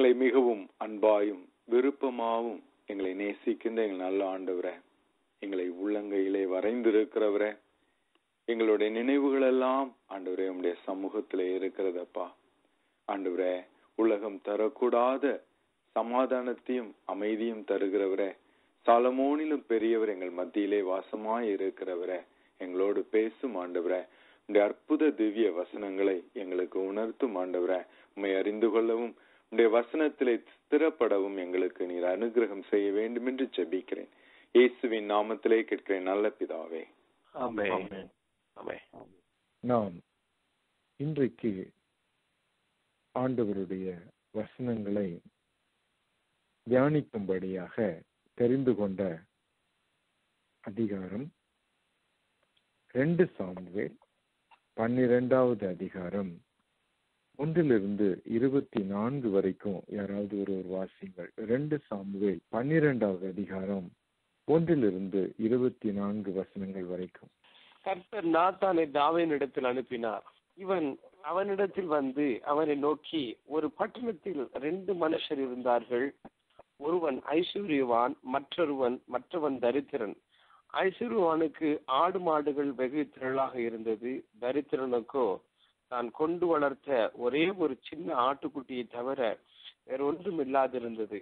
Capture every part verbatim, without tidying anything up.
எங்களை மிகவும் அன்பாயும் விருப்பமாகவும் எங்களை நேசிக்கின்ற எங்கள் நல்ல ஆண்டவரே, எங்களை உள்ளங்கையிலே வரைந்திருக்கிறவரே, எங்களுடைய நினைவுகள் எல்லாம் ஆண்டவரே உம்முடைய சமூகத்திலே இருக்கிறதப்பா. ஆண்டவரே, உலகம் தரக்கூடாத சமாதானத்தையும் அமைதியும் தருகிறவரே, சாலமோனிலும் பெரியவர் எங்கள் மத்தியிலே வாசமாய் இருக்கிறவரே, எங்களோடு பேசும் ஆண்டவரே, உடைய அற்புத திவ்ய வசனங்களை எங்களுக்கு உணர்த்தும் ஆண்டவரே, உம்மை அறிந்து கொள்ளவும் உடைய வசனத்திலே ஸ்திரப்படவும் எங்களுக்கு நீர் அனுகிரகம் செய்ய வேண்டும் என்று ஜெபிக்கிறேன். இயேசுவின் நாமத்திலே கேட்கிறேன் நல்ல பிதாவே, ஆமென். நாம் இன்றைக்கு ஆண்டவருடைய வசனங்களை தியானிக்கும்படியாக தெரிந்து கொண்ட அதிகாரம் ரெண்டு சாமுவேல் பன்னிரெண்டாவது அதிகாரம் ஒன்றிலிருந்து இருபத்தி நான்கு வரைக்கும் யாராவது ஒரு ஒரு வாசிங்கள். ரெண்டு சாமுவேல் பன்னிரெண்டாவது அதிகாரம் ஒன்றிலிருந்து இருபத்தி நான்கு வசனங்கள் வரைக்கும். கர்த்தர் நாத்தானை தாவீதினிடத்தில் அனுப்பினார். இவன் அவனிடத்தில் வந்து அவனை நோக்கி, ஒரு பட்டணத்தில் ரெண்டு மனுஷர் இருந்தார்கள். ஒருவன் ஐஸ்வர்யவான், மற்றொருவன் மற்றவன் தரித்திரன். ஐஸ்வர்யவானுக்கு ஆடு மாடுகள் வெகு திரளாக இருந்தது. தரித்திரனுக்கோ தான் கொண்டு வளர்த்த ஒரே ஒரு சின்ன ஆட்டுக்குட்டியை தவிர வேற ஒன்றும் இல்லாதிருந்தது.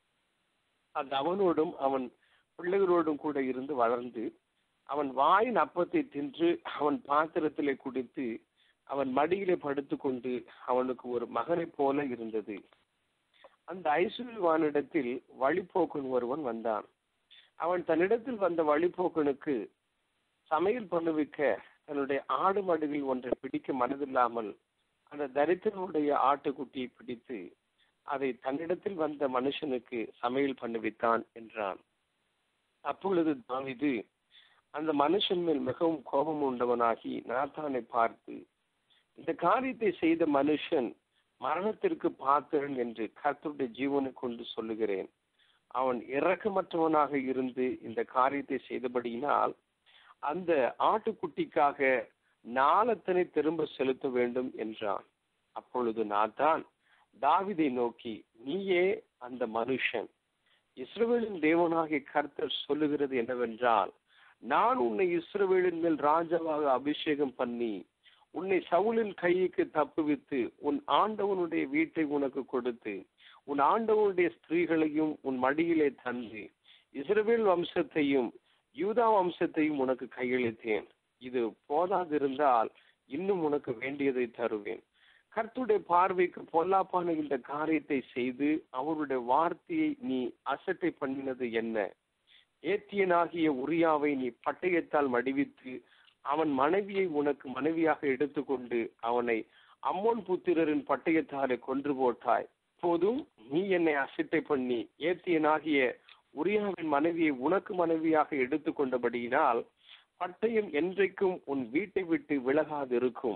அது அவனோடும் அவன் பிள்ளைகளோடும் கூட இருந்து வளர்ந்து அவன் வாயின் அப்பத்தை தின்று அவன் பாத்திரத்திலே குடித்து அவன் மடியிலே படுத்து கொண்டு அவனுக்கு ஒரு மகனை போல இருந்தது. அந்த ஐஸ்வர்யவானிடத்தில் வழிபோக்கன் ஒருவன் வந்தான். அவன் தன்னிடத்தில் வந்த வழிபோக்கனுக்கு சமையல் பண்ணுவிக்க தன்னுடைய ஆடு மாடுகள் ஒன்றை பிடிக்க மனதில்லாமல் அந்த தரித்திரனுடைய ஆட்டுக்குட்டியை பிடித்து அதை தன்னிடத்தில் வந்த மனுஷனுக்கு சமையல் பண்ணுவித்தான் என்றான். அப்பொழுது தாவீது அந்த மனுஷன் மேல் மிகவும் கோபம் உண்டவனாகி நாத்தானை பார்த்து, இந்த காரியத்தை செய்த மனுஷன் மரணத்திற்கு பாத்திரன் என்று கர்த்தருடைய ஜீவனை கொண்டு சொல்லுகிறேன். அவன் இரக்கமற்றவனாக இருந்து இந்த காரியத்தை செய்தபடியினால் அந்த ஆட்டுக்குட்டிக்காக நாளத்தனை திரும்ப செலுத்த வேண்டும் என்றான். அப்பொழுது நாத்தான் தாவீதை நோக்கி, நீயே அந்த மனுஷன். இஸ்ரவேலின் தேவனாகிய கர்த்தர் சொல்லுகிறது என்னவென்றால், நான் உன்னை இஸ்ரவேலின் மேல் ராஜாவாக அபிஷேகம் பண்ணி உன்னை சவுலின் கைக்கு தப்புவித்து உன் ஆண்டவனுடைய வீட்டை உனக்கு கொடுத்து உன் ஆண்டவனுடைய ஸ்திரீகளையும் உன் மடியிலே தந்து இஸ்ரவேல் வம்சத்தையும் யூதா வம்சத்தையும் உனக்கு கையளித்தேன். இது போதாதிருந்தால் இன்னும் உனக்கு வேண்டியதை தருவேன். கர்த்தருடைய பார்வைக்கு பொல்லாப்பான இந்த காரியத்தை செய்து அவருடைய வார்த்தையை நீ அசட்டை பண்ணினது என்ன? ஏத்தியனாகிய உரியாவை நீ பட்டயத்தால் மடிவித்து அவன் மனைவியை உனக்கு மனைவியாக எடுத்துக்கொண்டு அவனை அம்மோன் புத்திரரின் பட்டயத்தாலே கொன்று போட்டாய். இப்போதும் நீ என்னை அசட்டை பண்ணி ஏத்தியனாகிய உரியாவின் மனைவியை உனக்கு மனைவியாக எடுத்துக்கொண்டபடியினால் பட்டயம் என்றைக்கும் உன் வீட்டை விட்டு விலகாதிருக்கும்.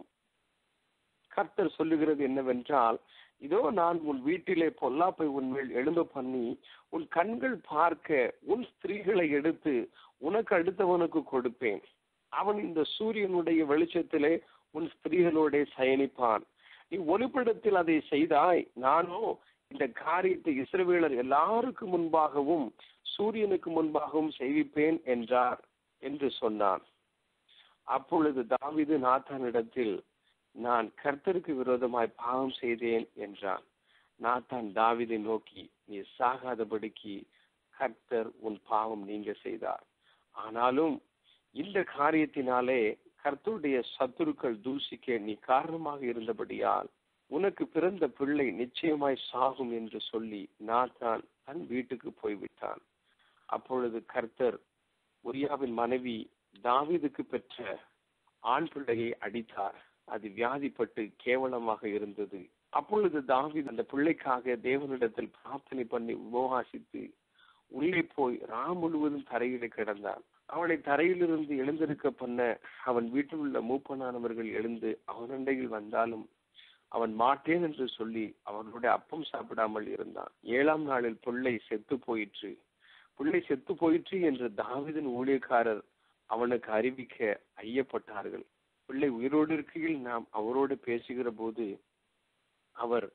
கர்த்தர் சொல்லுகிறது என்னவென்றால், இதோ நான் உன் வீட்டிலே பொல்லாப்பை உன்மேல் எழும்ப பண்ணி உன் கண்கள் பார்க்க உன் ஸ்திரீகளை எடுத்து உனக்கு அடுத்தவனுக்கு கொடுப்பேன். அவன் இந்த சூரியனுடைய வெளிச்சத்திலே உன் ஸ்திரீகளோட சயனிப்பான். நீ ஒளிப்படத்தில் அதை செய்தாய், நானோ இந்த காரியத்தை இஸ்ரவேலர் எல்லாருக்கும் முன்பாகவும் சூரியனுக்கு முன்பாகவும் செய்விப்பேன் என்றார் என்று சொன்னான். அப்பொழுது தாவீது நாத்தானிடத்தில், நான் கர்த்தருக்கு விரோதமாய் பாவம் செய்தேன் என்றான். நாத்தான் தாவீதை நோக்கி, நீ சாகாதபடிக்கு கர்த்தர் உன் பாவம் நீங்க செய்தார். ஆனாலும் இந்த காரியத்தினாலே கர்த்தருடைய சத்துருக்கள் தூசிக்க நீ காரணமாக இருந்தபடியால் உனக்கு பிறந்த பிள்ளை நிச்சயமாய் சாகும் என்று சொல்லி நாத்தான் தன் வீட்டுக்கு போய்விட்டான். அப்பொழுது கர்த்தர் உரியாவின் மனைவி தாவீதுக்கு பெற்ற ஆண் பிள்ளையை அடித்தார். அது வியாதிப்பட்டு கேவலமாக இருந்தது. அப்பொழுது தாவீது அந்த பிள்ளைக்காக தேவனிடத்தில் பிரார்த்தனை பண்ணி உபவாசித்து உள்ளே போய் ரா முழுவதும் தரையிலே கிடந்தான். அவனை தரையிலிருந்து எழுந்திருக்க பண்ண அவன் வீட்டில் உள்ள மூப்பனானவர்கள் எழுந்து அவனண்டையில் வந்தாலும் அவன் மாட்டேன் என்று சொல்லி அவனுடைய அப்பம் சாப்பிடாமல் இருந்தான். ஏழாம் நாளில் பிள்ளை செத்து போயிற்று. பிள்ளை செத்து போயிற்று என்று தாவீதின் ஊழியக்காரர் அவனுக்கு அறிவிக்க ஐயப்பட்டார்கள். பிள்ளை உயிரோடு இருக்கையில் நாம் அவரோடு பேசுகிற போது அவர்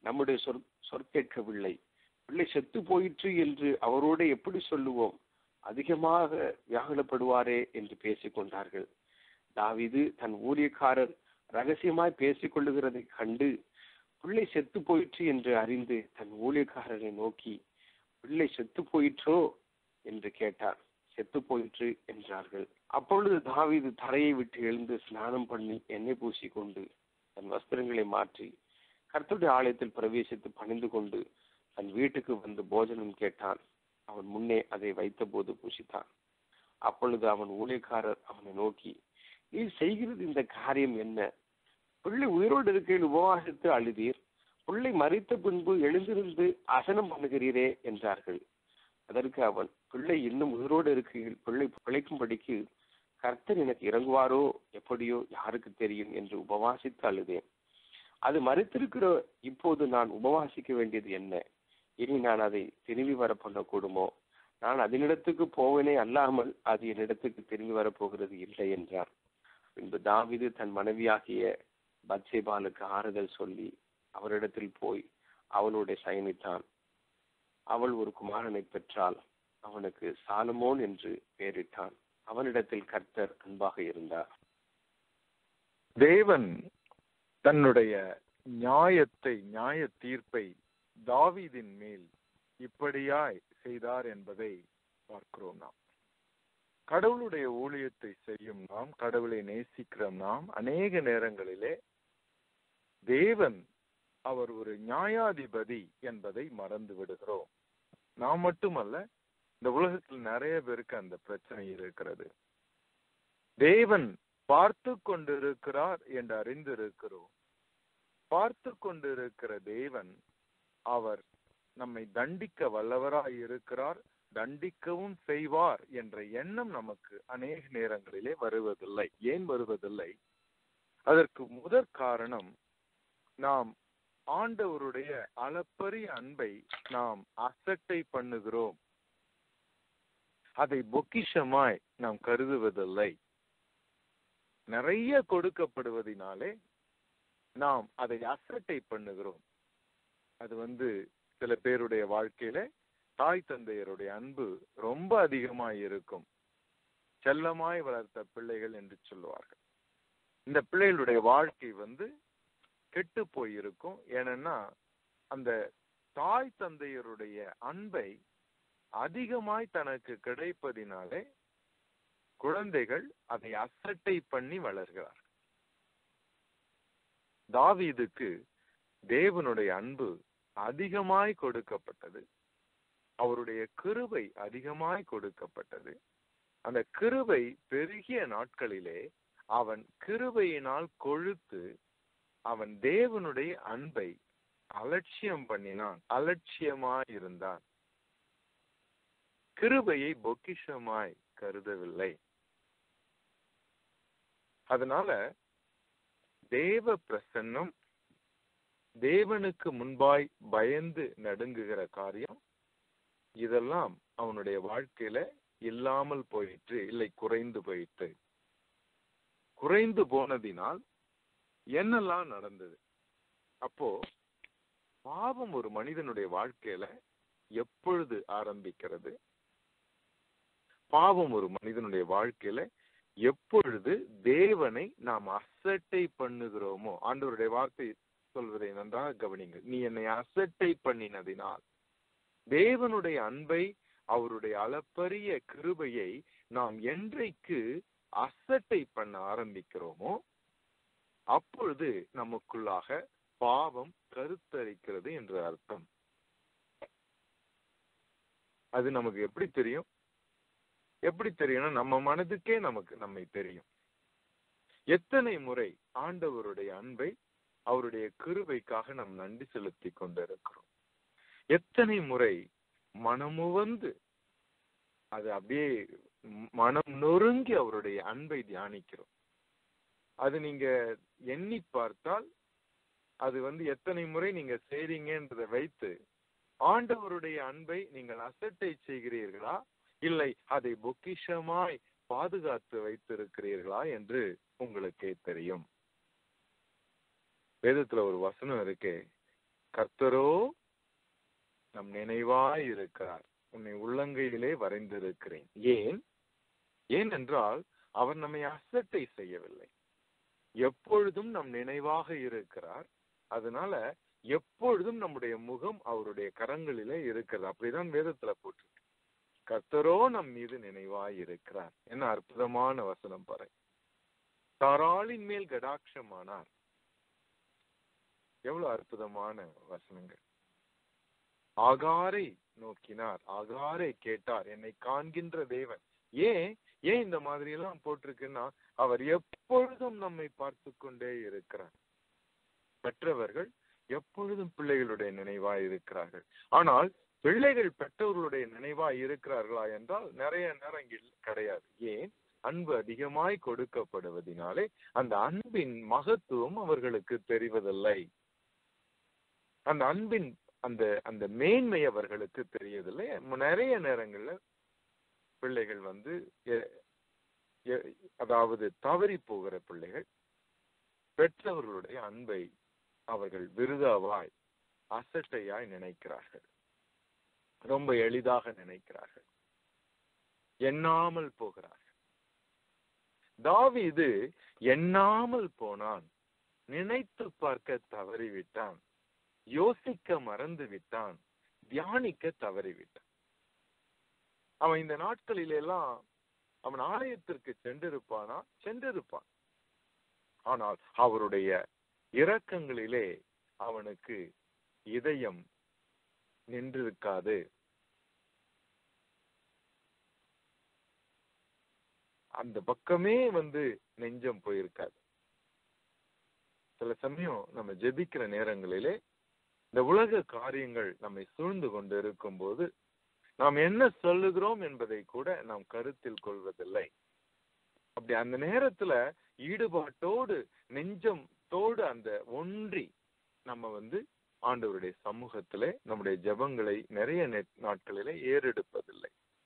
நம்முடைய சொற் சொற்கேட்கவில்லை. பிள்ளை செத்து போயிற்று என்று அவரோடு எப்படி சொல்லுவோம்? அதிகமாக வியாகுலப்படுவாரே என்று பேசிக் கொண்டார்கள். தாவீது தன் ஊழியக்காரர் ரகசியமாய் பேசிக் கொள்ளுகிறதை கண்டு பிள்ளை செத்து போயிற்று என்று அறிந்து தன் ஊழியக்காரரை நோக்கி, பிள்ளை செத்து போயிற்றோ என்று கேட்டார். செத்து போயிற்று என்றார்கள். அப்பொழுது தாவீது தரையை விட்டு எழுந்து ஸ்நானம் பண்ணி எண்ணெய் பூசிக்கொண்டு தன் வஸ்திரங்களை மாற்றி கர்த்தருடைய ஆலயத்தில் பிரவேசித்து பணிந்து கொண்டு தன் வீட்டுக்கு வந்து போஜனம் கேட்டான். அவன் முன்னே அதை வைத்த போது பூசித்தான். அப்பொழுது அவன் ஊழியக்காரர் அவனை நோக்கி, நீ செய்கிறது இந்த காரியம் என்ன? பிள்ளை உயிரோடு இருக்கையில் உபவாசித்து அழுதீர், பிள்ளை மரித்த பின்பு எழுந்திருந்து அசனம் பண்ணுகிறீரே என்றார்கள். அதற்கு அவன், பிள்ளை இன்னும் உயிரோடு இருக்கையில் பிள்ளை பிழைக்கும்படிக்கு கர்த்தர் எனக்கு இறங்குவாரோ எப்படியோ யாருக்கு தெரியும் என்று உபவாசித்து அழுதேன். அது மரித்திருக்கிற இப்போது நான் உபவாசிக்க வேண்டியது என்ன? இனி நான் அதை திரும்பி வர பண்ணக்கூடுமோ? நான் அதனிடத்துக்கு போவனே அல்லாமல் அது என்னிடத்துக்கு திரும்பி வரப்போகிறது இல்லை என்றார். பின்பு தாவீது தன் மனைவியாகிய பத்சேபாலுக்கு ஆறுதல் சொல்லி அவரிடத்தில் போய் அவளுடைய சயனித்தான். அவள் ஒரு குமாரனை பெற்றாள். அவனுக்கு சாலமோன் என்று பெயரிட்டான். அவனிடத்தில் கர்த்தர் அன்பாக இருந்தார். தேவன் தன்னுடைய நியாயத்தை நியாய தீர்ப்பை தாவீதின் மேல் இப்படியாய் செய்தார் என்பதை பார்க்கிறோம். நாம் கடவுளுடைய ஊழியத்தை செய்யும் நாம், கடவுளை நேசிக்கிற நாம், அநேக நேரங்களிலே தேவன் அவர் ஒரு நியாயாதிபதி என்பதை மறந்து விடுகிறோம். நாம் மட்டுமல்ல, இந்த உலகத்தில் நிறைய பேருக்கு அந்த பிரச்சனை இருக்கிறது. தேவன் பார்த்து கொண்டிருக்கிறார் என்று அறிந்திருக்கிறோம். பார்த்து கொண்டிருக்கிற தேவன் அவர் நம்மை தண்டிக்க வல்லவராய் இருக்கிறார், தண்டிக்கவும் செய்வார் என்ற எண்ணம் நமக்கு அநேக நேரங்களிலே வருவதில்லை. ஏன் வருவதில்லை? அதற்கு முதற் காரணம், நாம் ஆண்டவருடைய அளப்பரிய அன்பை நாம் அசட்டை பண்ணுகிறோம். அதை பொக்கிஷமாய் நாம் கருதுவதில்லை. நிறைய கொடுக்கப்படுவதனாலே நாம் அதை அசட்டை பண்ணுகிறோம். அது வந்து சில பேருடைய வாழ்க்கையில தாய் தந்தையருடைய அன்பு ரொம்ப அதிகமாய் இருக்கும். செல்லமாய் வளர்த்த பிள்ளைகள் என்று சொல்லுவார்கள். இந்த பிள்ளைகளுடைய வாழ்க்கை வந்து கெட்டு போயிருக்கும். ஏன்னா அந்த தாய் தந்தையருடைய அன்பை அதிகமாய் தனக்கு கிடைப்பதினாலே குழந்தைகள் அதை அசட்டை பண்ணி வளர்கிறார். தாவீதுக்கு தேவனுடைய அன்பு அதிகமாய் கொடுக்கப்பட்டது. அவருடைய கிருபை அதிகமாய் கொடுக்கப்பட்டது. அந்த கிருபை பெருகிய நாட்களிலே அவன் கிருபையினால் கொழுத்து அவன் தேவனுடைய அன்பை அலட்சியம் பண்ணினான், அலட்சியமாய் இருந்தான். கிருபையை பொக்கிஷமாய் கருதவில்லை. அதனால தேவ பிரசன்னம், தேவனுக்கு முன்பாய் பயந்து நடுங்குகிற காரியம், இதெல்லாம் அவனுடைய வாழ்க்கையில இல்லாமல் போயிற்று, இல்லை குறைந்து போயிற்று. குறைந்து போனதினால் என்னெல்லாம் நடந்தது? அப்போ பாவம் ஒரு மனிதனுடைய வாழ்க்கையில எப்பொழுது ஆரம்பிக்கிறது? பாவம் ஒரு மனிதனுடைய வாழ்க்கையில எப்பொழுது தேவனை நாம் அசட்டை பண்ணுகிறோமோ, ஆண்டவருடைய வார்த்தை சொல்வதை நன்றாக கவனிங்க. நீ என்னை அசட்டை பண்ணினதினால், தேவனுடைய அன்பை, அவருடைய அளப்பரிய கிருபையை நாம் என்றைக்கு அசட்டை பண்ண ஆரம்பிக்கிறோமோ அப்பொழுது நமக்குள்ளாக பாவம் கருத்தரிக்கிறது என்று அர்த்தம். அது நமக்கு எப்படி தெரியும்? எப்படி தெரியும்னா, நம்ம மனதுக்கே நமக்கு நம்மை தெரியும். எத்தனை முறை ஆண்டவருடைய அன்பை, அவருடைய கிருபைக்காக நாம் நன்றி செலுத்தி கொண்டிருக்கிறோம். எத்தனை முறை மனமுவந்து அது அப்படியே மனம் நொறுங்கி அவருடைய அன்பை தியானிக்கிறோம். அது நீங்க எண்ணி பார்த்தால் அது வந்து எத்தனை முறை நீங்க செய்றீங்கன்றதை வைத்து ஆண்டவருடைய அன்பை நீங்கள் அசட்டை செய்கிறீர்களா, இல்லை அதை பொக்கிஷமாய் பாதுகாத்து வைத்திருக்கிறீர்களா என்று உங்களுக்கே தெரியும். வேதத்துல ஒரு வசனம் இருக்கு, கர்த்தரோ நம் நினைவாய் இருக்கிறார், உன்னை உள்ளங்கையிலே வரைந்திருக்கிறேன். ஏன் ஏனென்றால் அவர் நம்மை அசட்டை செய்யவில்லை, எப்பொழுதும் நம் நினைவாக இருக்கிறார். அதனால எப்பொழுதும் நம்முடைய முகம் அவருடைய கரங்களிலே இருக்கிறது. அப்படிதான் வேதத்துல போட்டிருக்கு. கர்த்தரோ நம் மீது நினைவாய் இருக்கிறார். என்ன அற்புதமான வசனம் பாரு. தாராளின் மேல் கடாட்சமானார். எவ்வளவு அற்புதமான வசனங்கள். ஆகாரை நோக்கினார், ஆகாரை கேட்டார், என்னை காண்கின்ற தேவன். ஏன் ஏன் இந்த மாதிரி எல்லாம் போட்டிருக்குன்னா, அவர் எப்பொழுதும் நம்மை பார்த்து கொண்டே இருக்கிறார். பெற்றவர்கள் எப்பொழுதும் பிள்ளைகளுடைய நினைவாய் இருக்கிறார்கள். ஆனால் பிள்ளைகள் பெற்றவர்களுடைய நினைவாய் இருக்கிறார்களா என்றால் நிறைய நேரங்கள் கிடையாது. ஏன்? அன்பு அதிகமாய் கொடுக்கப்படுவதனாலே அந்த அன்பின் மகத்துவம் அவர்களுக்கு தெரிவதில்லை. அந்த அன்பின் அந்த அந்த மேன்மை அவர்களுக்கு தெரியவில்லை. நிறைய நேரங்கள்ல பிள்ளைகள் வந்து அதாவது தவறி போகிற பிள்ளைகள் பெற்றவர்களுடைய அன்பை அவர்கள் விருதாவாய் அசட்டையாய் நினைக்கிறார்கள், ரொம்ப எளிதாக நினைக்கிறார்கள், எண்ணாமல் போகிறார்கள். தாவீது எண்ணாமல் போனான், நினைத்து பார்க்க தவறிவிட்டான், யோசிக்க மறந்து விட்டான், தியானிக்க தவறிவிட்டான். அவன் இந்த நாட்களில எல்லாம் அவன் ஆலயத்திற்கு சென்றிருப்பானா? சென்றிருப்பான். ஆனால் அவருடைய இரக்கங்களிலே அவனுக்கு இதயம் நின்றிருக்காது. அந்த பக்கமே வந்து நெஞ்சம் போயிருக்காது. சில சமயம் நம்ம ஜெபிக்கிற நேரங்களிலே இந்த உலக காரியங்கள் நம்மை சூழ்ந்து கொண்டு இருக்கும் போது நாம் என்ன சொல்லுகிறோம் என்பதை கூட நாம் கருத்தில் கொள்வதில்லை. அப்படி அந்த நேரத்துல ஈடுபாட்டோடு நெஞ்சத்தோடு அந்த ஒன்றி நம்ம வந்து ஆண்டவருடைய சமூகத்திலே நம்முடைய ஜெபங்களை நிறைய நாட்களிலே ஏறெடுப்பதில்லை.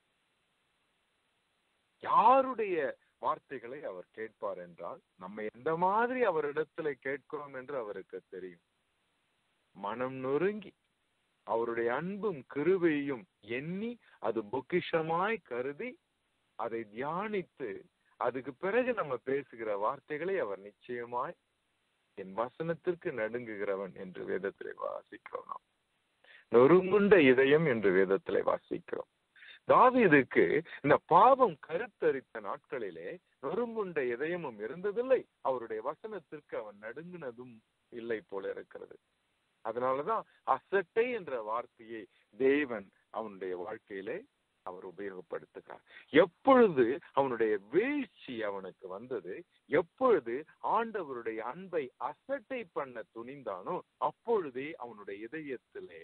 யாருடைய வார்த்தைகளை அவர் கேட்பார் என்றால், நம்ம எந்த மாதிரி அவரிடத்துல கேட்கிறோம் என்று அவருக்கு தெரியும். மனம் நொறுங்கி அவருடைய அன்பும் கிருபையும் எண்ணி அது பொக்கிஷமாய் கருதி அதை தியானித்து அதுக்கு பிறகு நம்ம பேசுகிற வார்த்தைகளை அவர் நிச்சயமாய் என் வசனத்திற்கு நடுங்குகிறவன் என்று வேதத்திலே வாசிக்கிறோம். நாம் நொறுங்குண்ட இதயம் என்று வேதத்திலே வாசிக்கிறோம். தாவீதுக்கு இந்த பாவம் கருத்தரித்த நாட்களிலே நொறுங்குண்ட இதயமும் இருந்ததில்லை, அவருடைய வசனத்திற்கு அவன் நடுங்கினதும் இல்லை போல இருக்கிறது. அதனாலதான் அசட்டை என்ற வார்த்தையை தேவன் அவனுடைய வாழ்க்கையிலே அவர் உபயோகப்படுத்துகிறார். எப்பொழுது அவனுடைய வீழ்ச்சி அவனுக்கு வந்தது, எப்பொழுது ஆண்டவருடைய அன்பை அசட்டை பண்ண துணிந்தானோ அப்பொழுதே அவனுடைய இதயத்திலே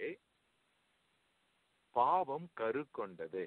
பாவம் கரு கொண்டது.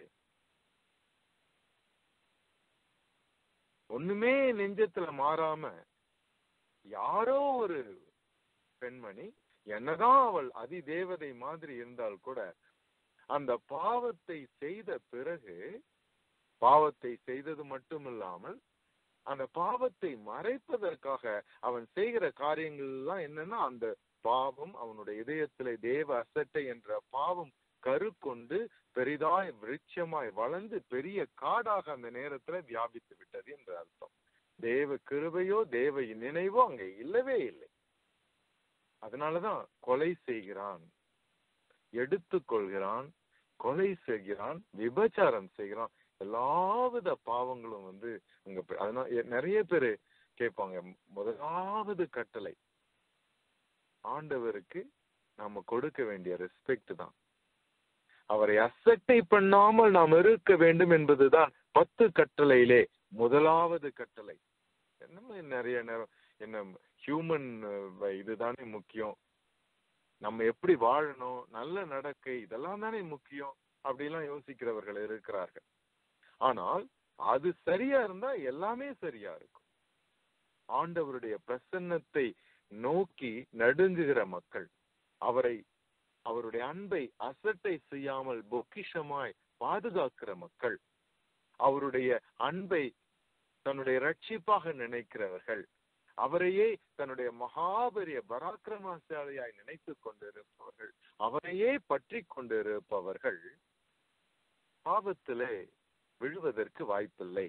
ஒண்ணுமே நெஞ்சத்துல மாறாம யாரோ ஒரு பெண்மணி, என்னதான் அவள் அதி தேவதை மாதிரி இருந்தால் கூட, அந்த பாவத்தை செய்த பிறகு, பாவத்தை செய்தது மட்டுமில்லாமல் அந்த பாவத்தை மறைப்பதற்காக அவன் செய்கிற காரியங்கள் எல்லாம் என்னன்னா, அந்த பாவம் அவனுடைய இதயத்திலே தேவ அசட்டை என்ற பாவம் கரு கொண்டு பெரிதாய் விருட்சமாய் வளர்ந்து பெரிய காடாக அந்த நேரத்துல வியாபித்து விட்டது என்று அர்த்தம். தேவ கிருபையோ தேவ நினைவோ அங்கே இல்லவே இல்லை. அதனாலதான் கொலை செய்கிறான், எடுத்துக் கொள்கிறான், கொலை செய்கிறான், விபச்சாரம் செய்கிறான், எல்லாவித பாவங்களும் வந்து அங்க. அதனால நிறைய பேரு கேட்பாங்க, முதலாவது கட்டளை ஆண்டவருக்கு நாம கொடுக்க வேண்டிய ரெஸ்பெக்ட் தான். அவரை அசட்டை பண்ணாமல் நாம் இருக்க வேண்டும் என்பதுதான் பத்து கட்டளையிலே முதலாவது கட்டளை. என்ன நிறைய நேரம் என்ன ஹியூமன் இதுதானே முக்கியம், நம்ம எப்படி வாழணும், நல்ல நடக்கை, இதெல்லாம் தானே முக்கியம் அப்படிலாம் யோசிக்கிறவர்கள் இருக்கிறார்கள். ஆனால் அது சரியா இருந்தா எல்லாமே சரியா இருக்கும். ஆண்டவருடைய பிரசன்னத்தை நோக்கி நடுங்குகிற மக்கள், அவரை அவருடைய அன்பை அசட்டை செய்யாமல் பொக்கிஷமாய் பாதுகாக்கிற மக்கள், அவருடைய அன்பை தன்னுடைய ரட்சிப்பாக நினைக்கிறவர்கள், அவரையே தன்னுடைய மகாபெரிய பராக்கிரமசாலியாய் நினைத்து கொண்டிருப்பவர்கள், அவரையே பற்றி கொண்டிருப்பவர்கள் பாவத்திலே விழுவதற்கு வாய்ப்பில்லை.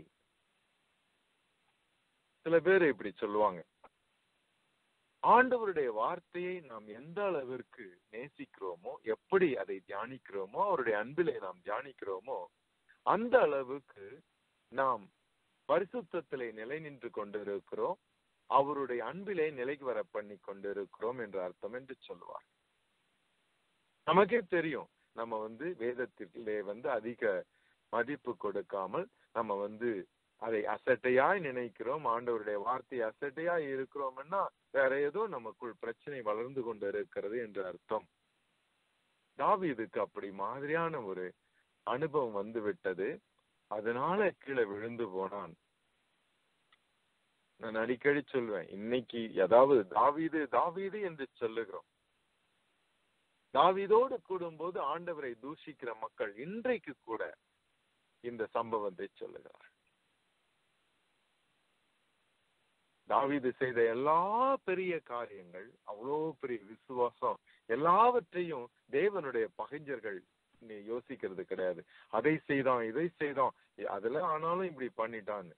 சில பேர் இப்படி சொல்லுவாங்க, ஆண்டவருடைய வார்த்தையை நாம் எந்த அளவிற்கு நேசிக்கிறோமோ, எப்படி அதை தியானிக்கிறோமோ, அவருடைய அன்பிலே நாம் தியானிக்கிறோமோ, அந்த அளவுக்கு நாம் பரிசுத்தத்திலே நிலை நின்று கொண்டிருக்கிறோம், அவருடைய அன்பிலே நிலைக்கு வர பண்ணி கொண்டிருக்கிறோம் என்ற அர்த்தம் என்று சொல்லுவார். நமக்கே தெரியும், நம்ம வந்து வேதத்திலே வந்து அதிக மதிப்பு கொடுக்காமல் நம்ம வந்து அதை அசட்டையாய் நினைக்கிறோம், ஆண்டவருடைய வார்த்தை அசட்டையாய் இருக்கிறோம்னா வேற ஏதோ நமக்குள் பிரச்சனை வளர்ந்து கொண்டு இருக்கிறது என்று அர்த்தம். தாவீதுக்கு அப்படி மாதிரியான ஒரு அனுபவம் வந்து விட்டது. அதனால கீழே விழுந்து போனான். நான் அடிக்கடி சொல்வேன், இன்னைக்கு ஏதாவது தாவீது தாவீது என்று சொல்லுகிறோம். தாவீதோடு கூடும்போது ஆண்டவரை தூஷிக்கிற மக்கள் இன்றைக்கு கூட இந்த சம்பவத்தை சொல்லுகிறார். தாவீது செய்த எல்லா பெரிய காரியங்கள், அவ்வளோ பெரிய விசுவாசம், எல்லாவற்றையும் தேவனுடைய பகைஞர்கள் நீ யோசிக்கிறது கிடையாது. அதை செய்தான், இதை செய்தான், அதுல ஆனாலும் இப்படி பண்ணிட்டான்னு.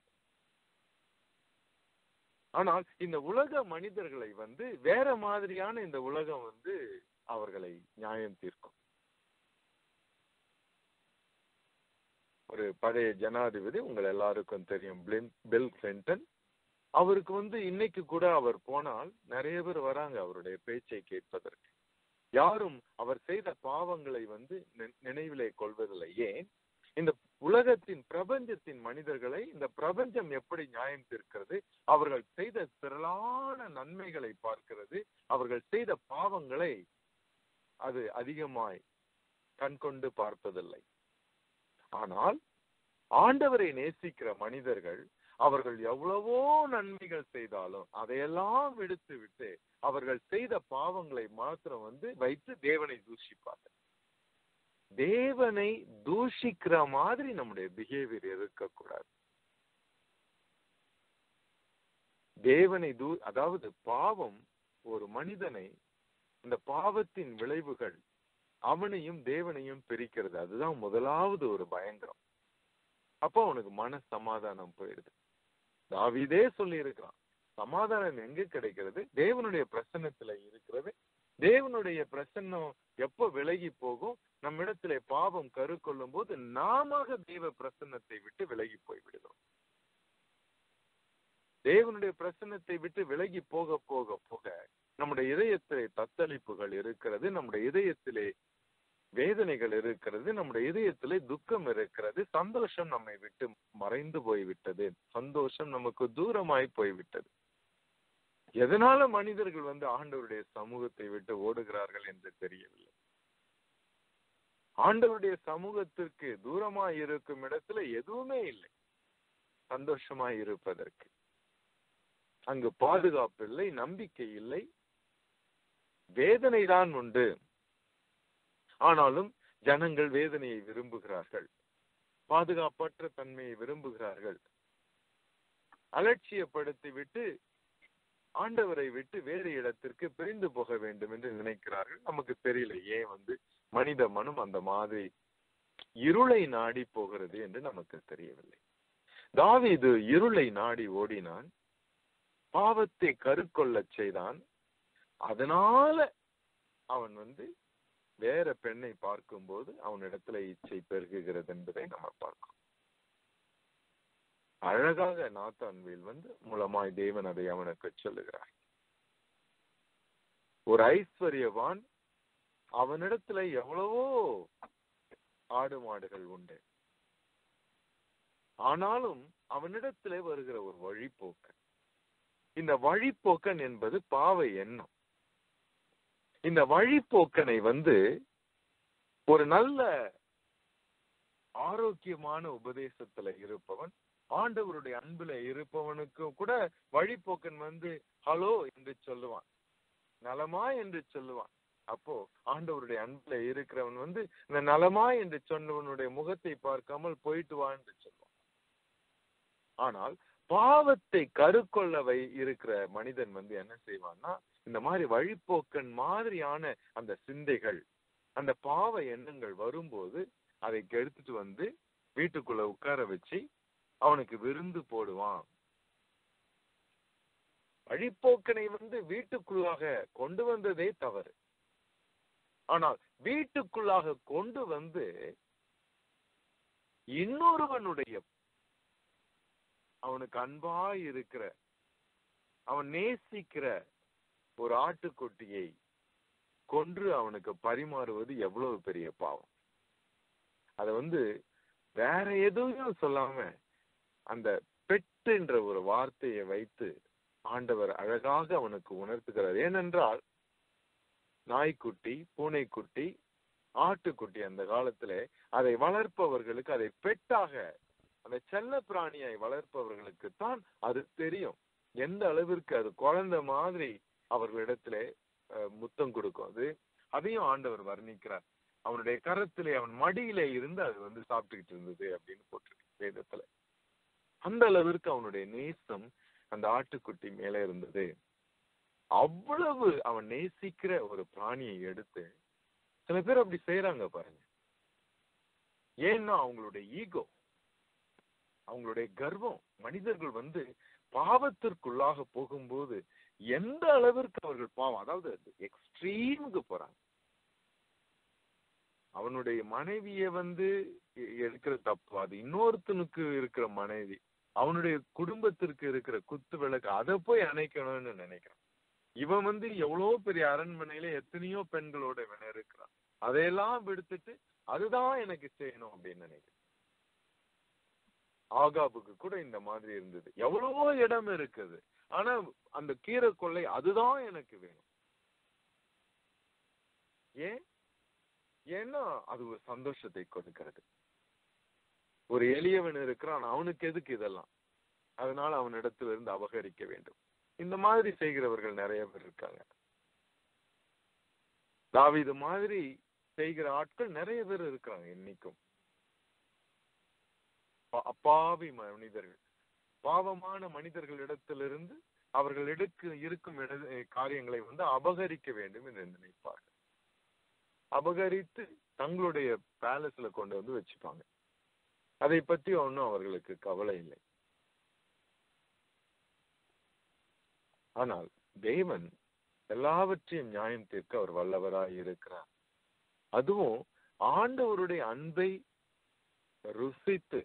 ஆனால் இந்த உலக மனிதர்களை வந்து வேற மாதிரியான இந்த உலகம் வந்து அவர்களை நியாயம் தீர்க்கும். ஒரு பழைய ஜனாதிபதி, உங்கள் எல்லாருக்கும் தெரியும், பில் கிளின்டன். அவருக்கு வந்து இன்னைக்கு கூட அவர் போனால் நிறைய பேர் வராங்க அவருடைய பேச்சை கேட்பதற்கு. யாரும் அவர் செய்த பாவங்களை வந்து நினைவிலே கொள்வதில்லை. ஏன்? இந்த உலகத்தின் பிரபஞ்சத்தின் மனிதர்களை இந்த பிரபஞ்சம் எப்படி நியாயம் தீர்க்கிறது? அவர்கள் செய்த திரளான நன்மைகளை பார்க்கிறது, அவர்கள் செய்த பாவங்களை அது அதிகமாய் கண்கொண்டு பார்ப்பதில்லை. ஆனால் ஆண்டவரை நேசிக்கிற மனிதர்கள் அவர்கள் எவ்வளவோ நன்மைகள் செய்தாலும் அதையெல்லாம் விடுத்து விட்டு அவர்கள் செய்த பாவங்களை மாத்திரம் வந்து வைத்து தேவனை தூஷிப்பார்கள். தேவனை தூஷிக்கிற மாதிரி நம்முடைய பிஹேவியர் இருக்கக்கூடாது. தேவனை தூ அதாவது பாவம் ஒரு மனிதனை, இந்த பாவத்தின் விளைவுகள் அவனையும் தேவனையும் பிரிக்கிறது. அதுதான் முதலாவது ஒரு பயங்கரம். அப்போ அவனுக்கு மன சமாதானம் போயிடுது. தாவீதே சொல்லி இருக்கிறான், சமாதானம் எங்க கிடைக்கிறது? தேவனுடைய பிரசன்னத்துல இருக்கிறது. தேவனுடைய பிரசன்னம் எப்போ விலகி போகும்? நம்மிடத்திலே பாவம் கரு கொள்ளும் போது நாம தேவ பிரசன்னத்தை விட்டு விலகி போய் விடுகிறோம். தேவனுடைய பிரசன்னத்தை விட்டு விலகி போக போக போக நம்முடைய இதயத்திலே தத்தளிப்புகள் இருக்கிறது, நம்முடைய இதயத்திலே வேதனைகள் இருக்கிறது, நம்முடைய இதயத்திலே துக்கம் இருக்கிறது, சந்தோஷம் நம்மை விட்டு மறைந்து போய்விட்டது, சந்தோஷம் நமக்கு தூரமாய் போய்விட்டது. எதனால மனிதர்கள் வந்து ஆண்டவருடைய சமூகத்தை விட்டு ஓடுகிறார்கள் என்று தெரியவில்லை. ஆண்டவருடைய சமூகத்திற்கு தூரமாய் இருக்கும் இடத்துல எதுவுமே இல்லை சந்தோஷமாய் இருப்பதற்கு. அங்கு பாதுகாப்பு இல்லை, நம்பிக்கை இல்லை, வேதனை தான் உண்டு. ஆனாலும் ஜனங்கள் வேதனையை விரும்புகிறார்கள், பாதுகாப்பற்ற தன்மையை விரும்புகிறார்கள். அலட்சியப்படுத்தி விட்டு ஆண்டவரை விட்டு வேறு இடத்திற்கு பிரிந்து போக வேண்டும் என்று நினைக்கிறார்கள். நமக்கு தெரியல ஏன் வந்து மனித மனம் அந்த மாதிரி இருளை நாடி போகிறது என்று நமக்கு தெரியவில்லை. தாவீது இருளை நாடி ஓடினான், பாவத்தை கருக்கொள்ள செய்தான். அதனால அவன் வந்து வேற பெண்ணை பார்க்கும் போது அவனிடத்துல இச்சை பெருகுகிறது என்பதை நம்ம பார்க்கிறோம். அழகாக நாத்தான்வேல் வந்து மூலமாய் தேவன் அதை அவனுக்கு சொல்லுகிறார். ஒரு ஐஸ்வர்யவான், அவனிடத்துல எவ்வளவோ ஆடு மாடுகள் உண்டு, ஆனாலும் அவனிடத்துல வருகிற ஒரு வழிப்போக்கன். இந்த வழிப்போக்கன் என்பது பாவ எண்ணம். இந்த வழிப்போக்கனை வந்து ஒரு நல்ல ஆரோக்கியமான உபதேசத்துல இருப்பவன், ஆண்டவருடைய அன்புல இருப்பவனுக்கு கூட வழிப்போக்கன் வந்து ஹலோ என்று சொல்லுவான், நலமா என்று சொல்லுவான். அப்போ ஆண்டவருடைய அன்புல இருக்கிறவன் வந்து இந்த நலமா என்று சொன்னவனுடைய முகத்தை பார்க்காமல் போயிட்டு வா என்று சொல்லுவான். ஆனால் பாவத்தை கருக்கொள்ளவை இருக்கிற மனிதன் வந்து என்ன செய்வான்னா, இந்த மாதிரி வழிப்போக்கன் மாதிரியான அந்த சிந்தைகள், அந்த பாவ எண்ணங்கள் வரும்போது அதை எடுத்துட்டு வந்து வீட்டுக்குள்ள உட்கார வச்சு அவனுக்கு விருந்து போடுவான். வழிப்போக்கனை வந்து வீட்டுக்குள்ளாக கொண்டு வந்ததே தவறு. ஆனால் வீட்டுக்குள்ளாக கொண்டு வந்து இன்னொருவனுடைய, அவனுக்கு அன்பாய் இருக்கிற, அவன் நேசிக்கிற ஒரு ஆட்டுக்குட்டியை கொன்று அவனுக்கு பரிமாறுவது எவ்வளவு பெரிய பாவம். அத வந்து வேற எதுவும் சொல்லாம அந்த பெட் என்ற ஒரு வார்த்தையை வைத்து ஆண்டவர் அழகாக அவனுக்கு உணர்த்துகிறார். ஏனென்றால் நாய்க்குட்டி, பூனைக்குட்டி, ஆட்டுக்குட்டி அந்த காலத்துல அதை வளர்ப்பவர்களுக்கு, அதை பெட்டாக, அந்த செல்ல பிராணியை வளர்ப்பவர்களுக்கு தான் அது தெரியும் எந்த அளவிற்கு அது குழந்தை மாதிரி அவர்களிடத்துல முத்தம் கொடுக்கும். அது அதையும் ஆண்டவர் வர்ணிக்கிறார். அவனுடைய கரத்திலே, அவன் மடியிலே இருந்து அது வந்து சாப்பிட்டுக்கிட்டு இருந்தது அப்படின்னு போட்டிருக்கு வேதத்துல. அந்த அளவிற்கு அவனுடைய நேசம் அந்த ஆட்டுக்குட்டி மேல இருந்தது. அவ்வளவு அவன் நேசிக்கிற ஒரு பிராணியை எடுத்து, சில பேர் அப்படி செய்யறாங்க பாருங்க. ஏன்னா அவங்களுடைய ஈகோ, அவங்களுடைய கர்வம். மனிதர்கள் வந்து பாவத்திற்குள்ளாக போகும்போது எந்த அளவிற்கு அவர்கள் பாவம், அதாவது எக்ஸ்ட்ரீமுக்கு போறாங்க. அவனுடைய மனைவிய வந்து எடுக்கிற தப்பு, அது இன்னொருத்தனுக்கு இருக்கிற மனைவி, அவனுடைய குடும்பத்திற்கு இருக்கிற குத்து விளக்கு, அதை போய் அணைக்கணும்னு நினைக்கிறான். இவன் வந்து எவ்வளவு பெரிய அரண்மனையில எத்தனையோ பெண்களோட இவன் இருக்கிறான். அதையெல்லாம் விடுத்துட்டு அதுதான் எனக்கு செய்யணும் அப்படின்னு நினைக்கிறேன். ஆகாபுக்கு கூட இந்த மாதிரி இருந்தது. எவ்வளவோ இடம் இருக்குது, ஆனா அந்த கீரை கொள்ளை அதுதான் எனக்கு வேணும். ஏன்? ஏன்னா அது ஒரு சந்தோஷத்தை கொடுக்கிறது. ஒரு எளியவன் இருக்கிறான், அவனுக்கு எதுக்கு இதெல்லாம்? அதனால அவனிடத்துல இருந்து அபகரிக்க வேண்டும். இந்த மாதிரி செய்கிறவர்கள் நிறைய பேர் இருக்காங்க. தாவீது மாதிரி செய்கிற ஆட்கள் நிறைய பேர் இருக்கிறாங்க இன்னைக்கும். அப்பாவி மனிதர்கள், பாவமான மனிதர்களிடத்திலிருந்து அவர்கள் எடுக்க இருக்கும் காரியங்களை வந்து அபகரிக்க வேண்டும் என்று நினைப்பார்கள். அபகரித்து தங்களுடைய பேலஸ்ல கொண்டு வந்து வச்சுப்பாங்க. அதை பற்றி ஒன்றும் அவர்களுக்கு கவலை இல்லை. ஆனால் தேவன் எல்லாவற்றையும் நியாயம் தீர்க்க அவர் வல்லவராய் இருக்கிறார். அதுவும் ஆண்டவருடைய அன்பை ருசித்து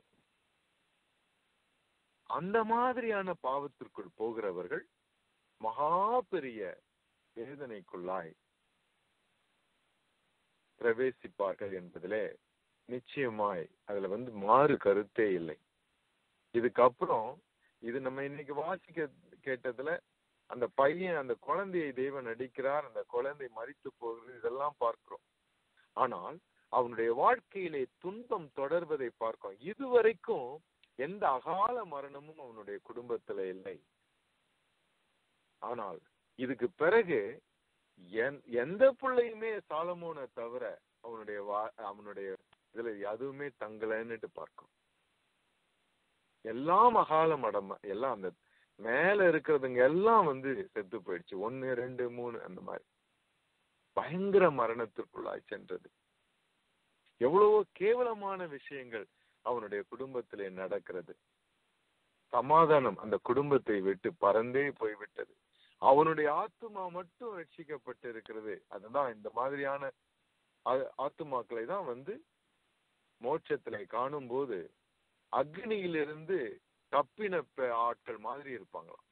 அந்த மாதிரியான பாவத்திற்குள் போகிறவர்கள் மகா பெரிய வேதனைக்குள்ளாய் பிரவேசிப்பார்கள் என்பதிலே நிச்சயமாய் அதுல வந்து மாறு கருத்தே இல்லை. இதுக்கப்புறம் இது நம்ம இன்னைக்கு வாசிக்க கேட்டதுல அந்த பையன், அந்த குழந்தையை தேவன் அடிக்கிறார், அந்த குழந்தை மரித்து போகிறது, இதெல்லாம் பார்க்கிறோம். ஆனால் அவனுடைய வாழ்க்கையிலே துன்பம் தொடர்வதை பார்க்கிறோம். இதுவரைக்கும் எந்த அகால மரணமும் அவனுடைய குடும்பத்துல இல்லை. ஆனால் இதுக்கு பிறகு எந்த பிள்ளையுமே சாலமோனை தவிர அவனுடைய அவனுடைய இதுல எதுவுமே தங்கலன்னுட்டு பார்க்கும். எல்லாம் அகால மடம், எல்லாம் அந்த மேல இருக்கிறதுங்க எல்லாம் வந்து செத்து போயிடுச்சு. ஒன்னு ரெண்டு மூணு அந்த மாதிரி பயங்கர மரணத்திற்குள்ளாய் சென்றது. எவ்வளவோ கேவலமான விஷயங்கள் அவனுடைய குடும்பத்திலே நடக்கிறது. சமாதானம் அந்த குடும்பத்தை விட்டு பறந்தே போய்விட்டது. அவனுடைய ஆத்துமா மட்டும் ரட்சிக்கப்பட்டு இருக்கிறது. அதுதான் இந்த மாதிரியான ஆத்துமாக்களை தான் வந்து மோட்சத்திலே காணும் போது அக்னியிலிருந்து தப்பின ஆட்கள் மாதிரி இருப்பாங்களாம்.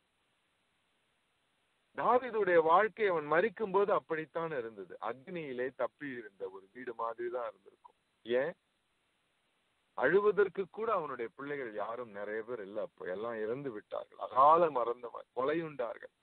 தாவீதுடைய வாழ்க்கை அவன் மரிக்கும் போது அப்படித்தான் இருந்தது. அக்னியிலே தப்பி இருந்த ஒரு வீடு மாதிரி தான் இருந்திருக்கும். ஏன்? அழுவதற்கு கூட அவனுடைய பிள்ளைகள் யாரும் நிறைய பேர் இல்லை. அப்போ எல்லாம் இறந்து விட்டார்கள், அகால மறந்தவர், கொலையுண்டார்கள்.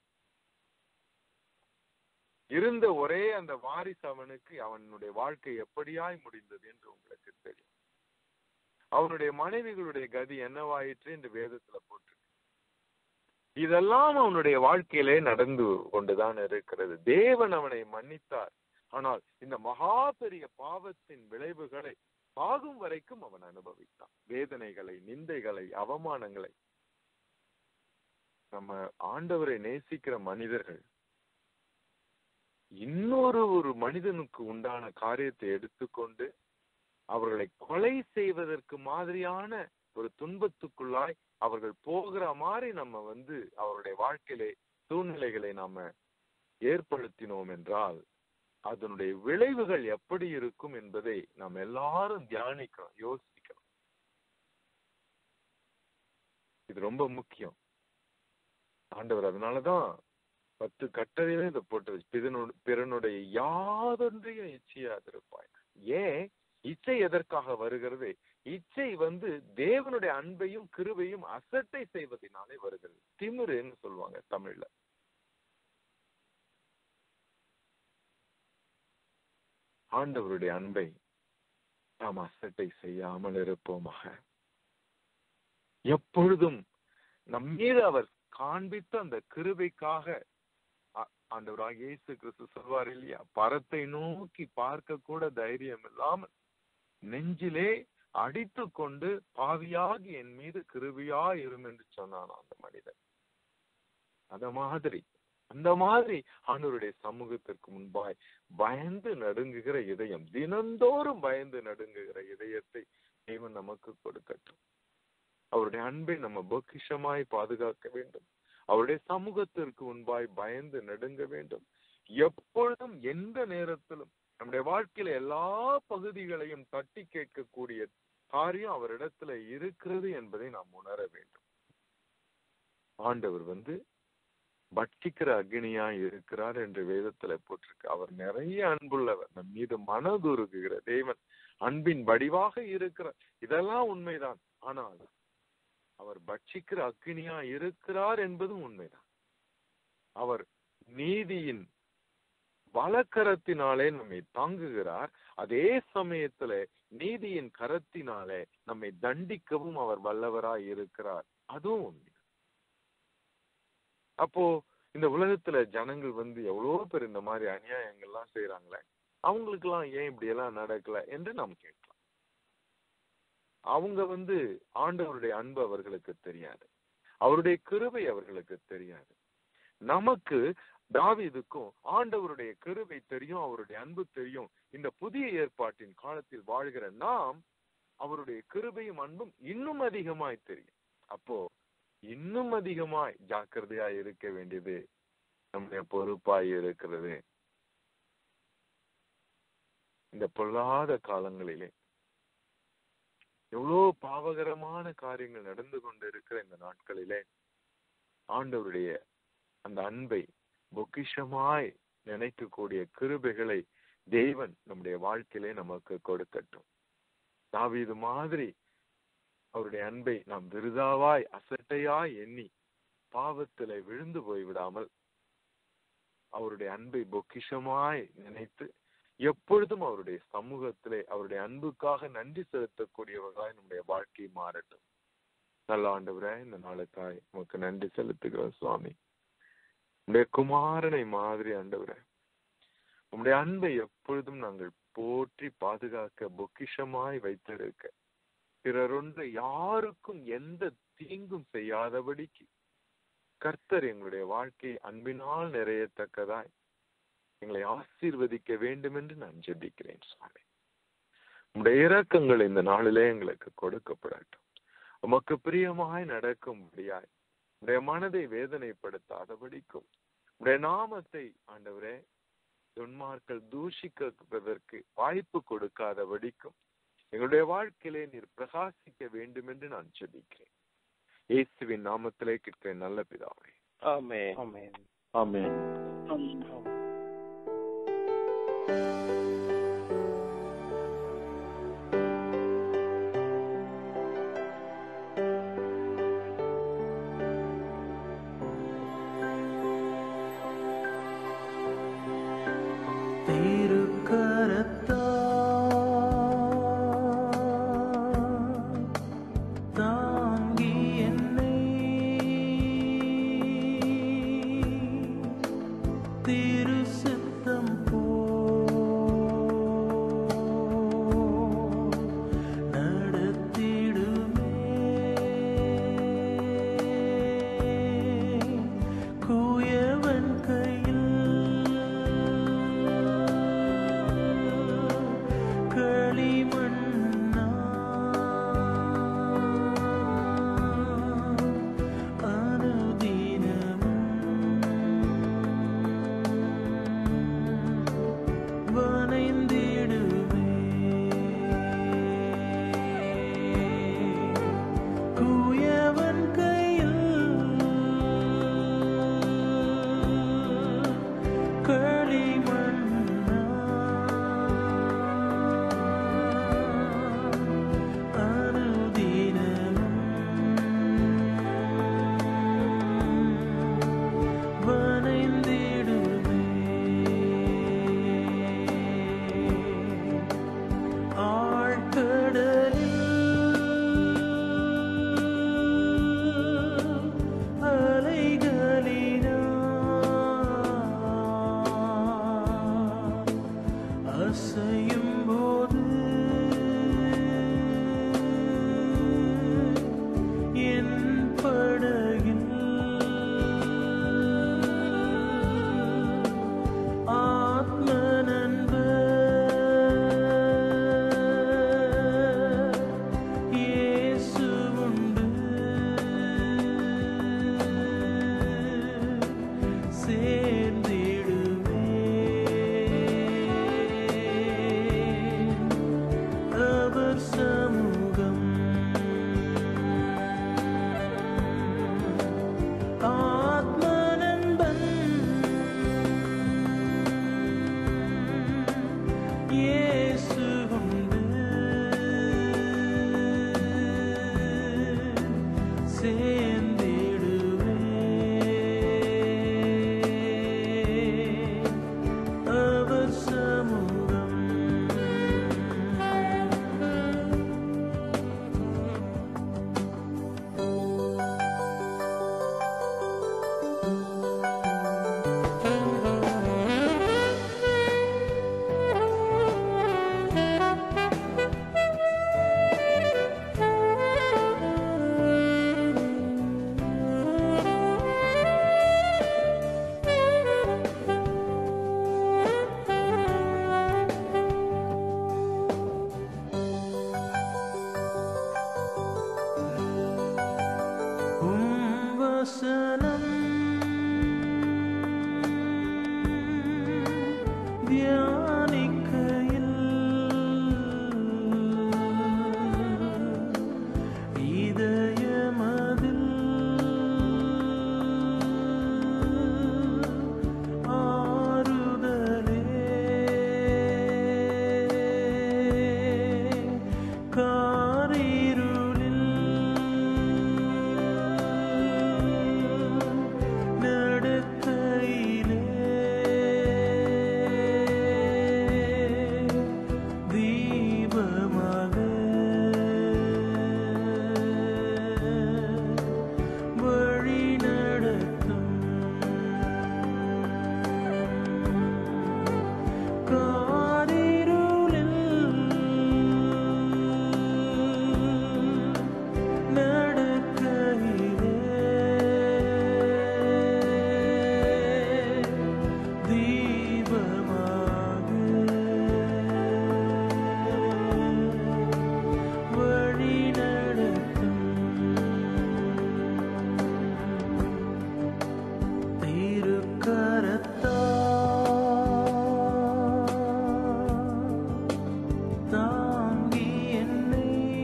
இருந்த ஒரே அந்த வாரிசு அவனுக்கு அவனுடைய வாழ்க்கை எப்படியாய் முடிந்தது என்று உங்களுக்கு தெரியும். அவனுடைய மனைவிகளுடைய கதி என்னவாயிற்று என்று வேதத்துல போட்டு, இதெல்லாம் அவனுடைய வாழ்க்கையிலே நடந்து கொண்டுதான் இருக்கிறது. தேவன் அவனை மன்னித்தார். ஆனால் இந்த மகா பெரிய பாவத்தின் விளைவுகளை சாகும் வரைக்கும் அவன் அனுபவித்தான். வேதனைகளை, நிந்தைகளை, அவமானங்களை. நம்ம ஆண்டவரை நேசிக்கிற மனிதர்கள் இன்னொரு ஒரு மனிதனுக்கு உண்டான காரியத்தை எடுத்துக்கொண்டு அவர்களை கொலை செய்வதற்கு மாதிரியான ஒரு துன்பத்துக்குள்ளாய் அவர்கள் போகிற மாதிரி நம்ம வந்து அவருடைய வாழ்க்கையிலே சூழ்நிலைகளை நாம ஏற்படுத்தினோம் என்றால் அதனுடைய விளைவுகள் எப்படி இருக்கும் என்பதை நாம் எல்லாரும் தியானிக்கணும், யோசிக்கணும். இது ரொம்ப முக்கியம். ஆண்டவர் அதனாலதான் பத்து கட்டளையில இதை போட்டு வச்சு, பிறனுடைய யாதொன்றையும் இச்சையாதிருப்பாய். ஏன் இச்சை எதற்காக வருகிறது? இச்சை வந்து தேவனுடைய அன்பையும் கிருபையும் அசட்டை செய்வதனாலே வருகிறது. திமிருன்னு சொல்லுவாங்க தமிழ்ல. ஆண்டவருடைய அன்பை நாம் அசட்டை செய்யாமல் இருப்போமாக. எப்பொழுதும் நம் மீது அவர் காண்பித்த அந்த கிருபைக்காக ஆண்டவராகிய இயேசு கிறிஸ்து சொல்வார் இல்லையா, பரத்தை நோக்கி பார்க்க கூட தைரியம் இல்லாமல் நெஞ்சிலே அடித்து கொண்டு பாவியாகி என் மீது கிருபையா இரும் என்று சொன்னான் அந்த மனிதன். அந்த மாதிரி அந்த மாதிரி ஆண்டவருடைய சமூகத்திற்கு முன்பாய் பயந்து நடுங்குகிற இதயம், தினந்தோறும் பயந்து நடுங்குகிற இதயத்தை தேவன் நமக்கு கொடுக்கட்டும். அவருடைய அன்பை நம்ம பொக்கிஷமாய் பாதுகாக்க வேண்டும். அவருடைய சமூகத்திற்கு முன்பாய் பயந்து நடுங்க வேண்டும். எப்பொழுதும் எந்த நேரத்திலும் நம்முடைய வாழ்க்கையில எல்லா பகுதிகளையும் தட்டி கேட்கக்கூடிய காரியம் அவரிடத்துல இருக்கிறது என்பதை நாம் உணர வேண்டும். ஆண்டவர் வந்து பட்சிக்கிற அக்னியாய் இருக்கிறார் என்று வேதத்துல போட்டிருக்கு. அவர் நிறைய அன்புள்ளவர், நம் மீது மனதுருகுகிற தேவன், அன்பின் வடிவாக இருக்கிறார். இதெல்லாம் உண்மைதான். ஆனால் அவர் பட்சிக்கிற அக்னியா இருக்கிறார் என்பதும் உண்மைதான். அவர் நீதியின் வலக்கரத்தினாலே நம்மை தாங்குகிறார். அதே சமயத்துல நீதியின் கரத்தினாலே நம்மை தண்டிக்கவும் அவர் வல்லவராய் இருக்கிறார். அதுவும் உண்மை. அப்போ இந்த உலகத்துல ஜனங்கள் வந்து எவ்வளவு பேர் இந்த மாதிரி அநியாயங்கள்லாம் செய்யறாங்களே, அவங்களுக்கு எல்லாம் ஏன் இப்படி எல்லாம் நடக்கல என்று நாம் கேட்கலாம். அவங்க வந்து ஆண்டவருடைய அன்பு அவர்களுக்கு தெரியாது, அவருடைய கிருபை அவர்களுக்கு தெரியாது. நமக்கு தாவீதுக்கும் ஆண்டவருடைய கிருபை தெரியும், அவருடைய அன்பு தெரியும். இந்த புதிய ஏற்பாட்டின் காலத்தில் வாழ்கிற நாம் அவருடைய கிருபையும் அன்பும் இன்னும் அதிகமாய் தெரியும். அப்போ இன்னும் அதிகமாய் ஜாக்கிரதையாய் இருக்க வேண்டியது நம்முடைய பொறுப்பாய் இருக்கிறது. இந்த பொல்லாத காலங்களிலே எவ்வளோ பாவகரமான காரியங்கள் நடந்து கொண்டு இருக்கிற இந்த நாட்களிலே ஆண்டவருடைய அந்த அன்பை பொக்கிஷமாய் நினைக்கக்கூடிய கிருபைகளை தேவன் நம்முடைய வாழ்க்கையிலே நமக்கு கொடுக்கட்டும். தாவீது மாதிரி அவருடைய அன்பை நாம் விருதாவாய் அசட்டையாய் எண்ணி பாவத்திலே விழுந்து போய்விடாமல் அவருடைய அன்பை பொக்கிஷமாய் நினைத்து எப்பொழுதும் அவருடைய சமூகத்திலே அவருடைய அன்புக்காக நன்றி செலுத்தக்கூடியவர்களாய் நம்முடைய வாழ்க்கை மாறட்டும். நல்ல ஆண்டவரே, இந்த நாளுக்காய் நமக்கு நன்றி செலுத்துகிறோம் சுவாமி. உடைய குமாரனை மாதிரி ஆண்டவரே, உம்முடைய அன்பை எப்பொழுதும் நாங்கள் போற்றி பாதுகாக்க பொக்கிஷமாய் வைத்திருக்க, பிறரொன்று யாருக்கும் எந்த தீங்கும் செய்யாதபடிக்கு கர்த்தர் எங்களுடைய வாழ்க்கை அன்பினால் நிறையத்தக்கதாய் எங்களை ஆசீர்வதிக்க வேண்டும் என்று நான் ஜெபிக்கிறேன் சுவாமி. உம்முடைய இரக்கங்கள் இந்த நாளிலே எங்களுக்கு கொடுக்கப்படட்டும். உமக்கு பிரியமாய் நடக்கும்படியாய், உடைய மனதை வேதனைப்படுத்தாதபடிக்கும், உடைய நாமத்தை ஆண்டவரே துன்மார்கள் தூஷிக்கிறதற்கு வாய்ப்பு கொடுக்காதபடிக்கும் எங்களுடைய வாழ்க்கையிலே நீர் பிரகாசிக்க வேண்டும் என்று நான் ஜெபிக்கிறேன். இயேசுவின் நாமத்திலே கேட்கிறேன் நல்ல பிதாவே. ஆமென். ஆமென். ஆமென். நடத்திடுமே தியானிக்கையில் இதயமதில் ஆறுதலே காரிருளில் நடக்கையிலே தீபமாக வழி நடத்தும் காரிருளில் நடக்கையிலே தீபமாக வழி நடத்தும் திருக்கரத்தால் தாங்கி என்னை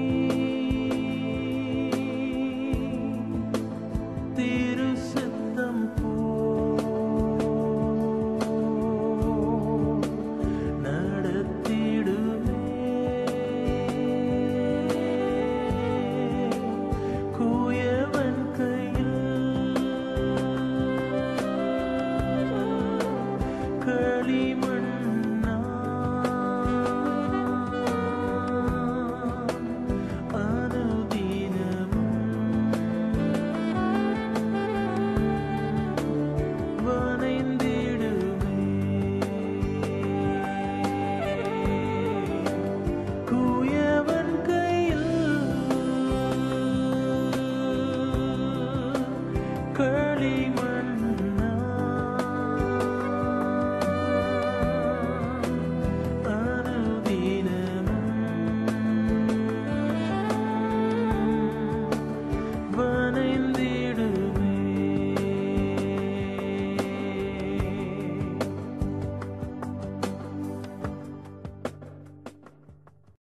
திருசித்தம் போல் நடத்திடுமே. குயவன் கையில் களிமண்